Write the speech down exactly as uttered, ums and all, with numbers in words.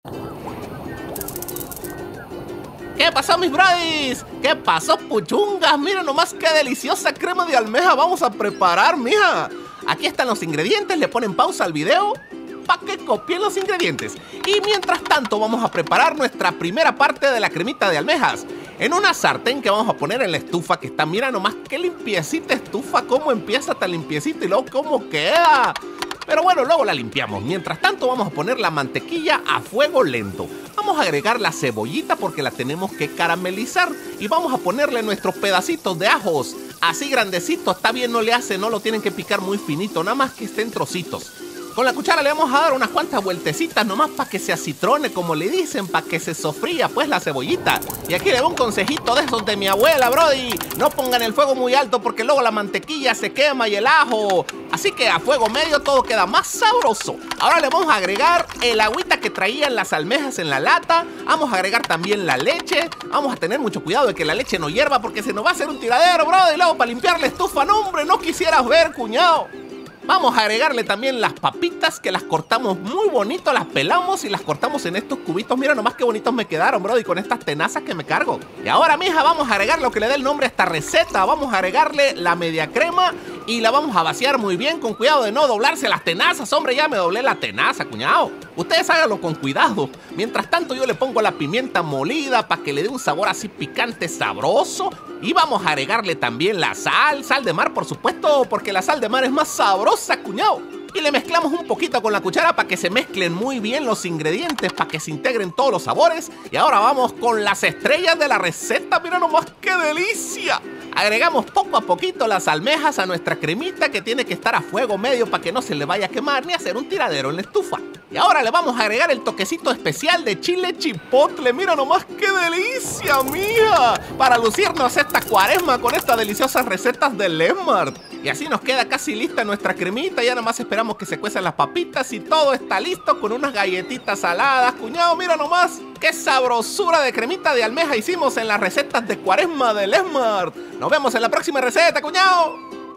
¿Qué pasó, mis brodis? ¿Qué pasó, puchungas? Miren nomás qué deliciosa crema de almeja vamos a preparar, mija. Aquí están los ingredientes, le ponen pausa al video para que copien los ingredientes. Y mientras tanto vamos a preparar nuestra primera parte de la cremita de almejas. En una sartén que vamos a poner en la estufa que está, mira nomás qué limpiecita estufa, cómo empieza tan limpiecita y luego cómo queda. Pero bueno, luego la limpiamos. Mientras tanto vamos a poner la mantequilla a fuego lento. Vamos a agregar la cebollita porque la tenemos que caramelizar. Y vamos a ponerle nuestros pedacitos de ajos. Así grandecitos, está bien, no le hace, no lo tienen que picar muy finito, nada más que estén trocitos. Con la cuchara le vamos a dar unas cuantas vueltecitas nomás para que se acitrone, como le dicen, para que se sofría pues la cebollita. Y aquí le doy un consejito de esos de mi abuela, brody. No pongan el fuego muy alto porque luego la mantequilla se quema y el ajo. Así que a fuego medio todo queda más sabroso. Ahora le vamos a agregar el agüita que traían las almejas en la lata. Vamos a agregar también la leche. Vamos a tener mucho cuidado de que la leche no hierva porque se nos va a hacer un tiradero, brody. Y luego para limpiar la estufa, no hombre, no quisieras ver, cuñado. Vamos a agregarle también las papitas que las cortamos muy bonito, las pelamos y las cortamos en estos cubitos. Mira nomás qué bonitos me quedaron, bro, y con estas tenazas que me cargo. Y ahora, mija, vamos a agregar lo que le dé el nombre a esta receta. Vamos a agregarle la media crema y la vamos a vaciar muy bien, con cuidado de no doblarse las tenazas. Hombre, ya me doblé la tenaza, cuñado. Ustedes háganlo con cuidado. Mientras tanto, yo le pongo la pimienta molida para que le dé un sabor así picante, sabroso. Y vamos a agregarle también la sal, sal de mar, por supuesto, porque la sal de mar es más sabrosa, cuñado. Y le mezclamos un poquito con la cuchara para que se mezclen muy bien los ingredientes, para que se integren todos los sabores. Y ahora vamos con las estrellas de la receta. Mira nomás qué delicia. Agregamos poco a poquito las almejas a nuestra cremita, que tiene que estar a fuego medio para que no se le vaya a quemar ni hacer un tiradero en la estufa. Y ahora le vamos a agregar el toquecito especial de chile chipotle. Mira nomás qué delicia, mía. Para lucirnos esta cuaresma con estas deliciosas recetas de Lemart. Y así nos queda casi lista nuestra cremita. Ya nada más esperamos que se cuezan las papitas y todo está listo con unas galletitas saladas. Cuñado, mira nomás qué sabrosura de cremita de almeja hicimos en las recetas de cuaresma de Lemart. Nos vemos en la próxima receta, cuñado.